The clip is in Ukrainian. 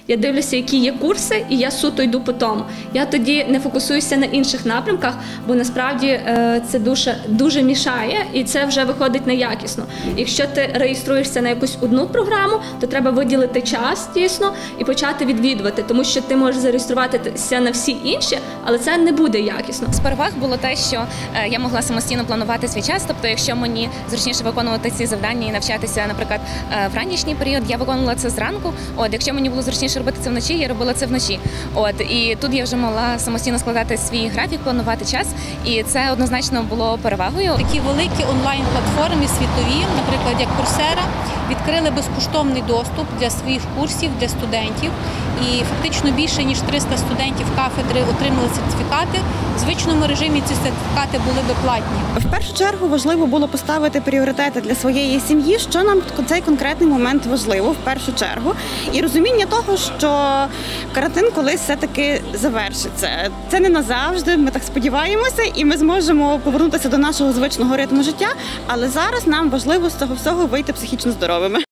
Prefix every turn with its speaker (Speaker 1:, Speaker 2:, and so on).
Speaker 1: Я дивлюся, які є курси, і я суто йду по тому. Я тоді не фокусуюся на інших напрямках, бо насправді це дуже мішає, і це вже виходить неякісно. Якщо ти реєструєшся на якусь одну програму, то треба виділити час, дійсно, і почати відвідувати, тому що ти можеш зареєструватися на всі інші, але це не буде якісно.
Speaker 2: З переваг було те, що я могла самостійно планувати свій час, тобто якщо мені зручніше виконувати ці завдання і навчатися, наприклад, в ранішній період, я виконувала це зранку, якщо мені було зручніше робити це вночі, я робила це вночі. І тут я вже могла самостійно складати свій графік, планувати час, і це однозначно було перевагою.
Speaker 3: Такі великі онлайн-платформи світові, наприклад, як Coursera, відкрили безкоштовний доступ для своїх курсів, для студентів. І фактично більше, ніж 300 студентів кафедри отримали сертифікати. В звичному режимі ці сертифікати були безплатні.
Speaker 4: В першу чергу важливо було поставити пріоритети для своєї сім'ї, що нам в цей конкретний момент важливо в першу чергу. І розуміння того, що карантин колись все-таки завершиться. Це не назавжди, ми так сподіваємося, і ми зможемо повернутися до нашого звичного ритму життя, але зараз нам важливо з цього всього вийти психічно здоровими.